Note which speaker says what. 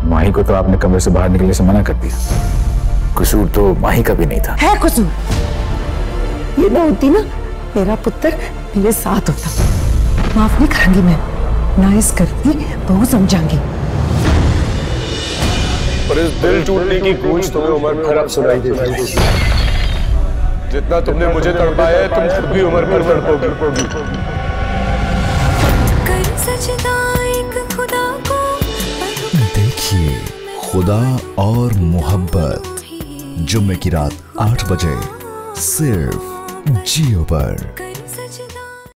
Speaker 1: माही को तो आपने कमरे से बाहर निकलने से मना कर दिया। कसूर तो माही का भी नहीं था।
Speaker 2: है कसूर। ये ना होती ना, मेरा पुत्र मेरे साथ होता। माफ नहीं करूंगी मैं, ना इस करती बहू समझाऊंगी।
Speaker 3: और इस दिल टूटने की गूंज तुम्हें उम्र भर अब सुनाई देती। जितना तुमने मुझे तड़पाया है, तुम खुद भी उम्र भर तड़पोगी।
Speaker 4: देखिए खुदा और मोहब्बत, जुम्मे की रात 8 बजे सिर्फ जियो पर।